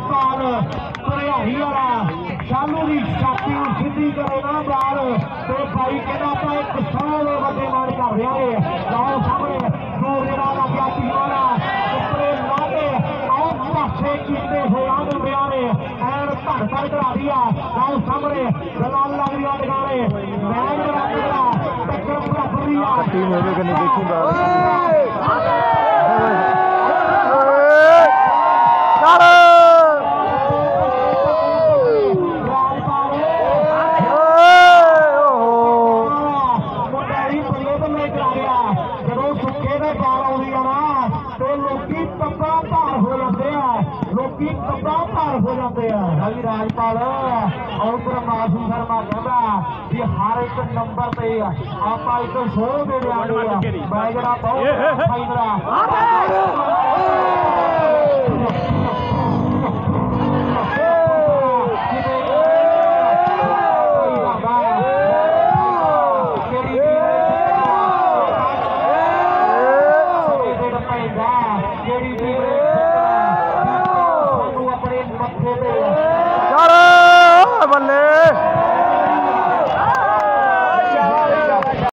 राजपाल पनिहारी वाला शालू की छाती सीधी करे ना बाल तो भाई कहना तो एक 100 बड़े मान कर रहा है। लाओ सामने दूर जरा लग्या तीवारा उपरे लाके आओ पासे कीते होया मुंडिया ने एन धड़ धड़ करा दिया। लाओ सामने दलाल लग रहा टकाने मैच बराबर टक्कर बराबर टीम होवे कने देखूंगा राजपाल और मासूम शर्मा कहता कि हर एक नंबर से आप एक 100 दे देंगे मैं जरा बहुत बल्ले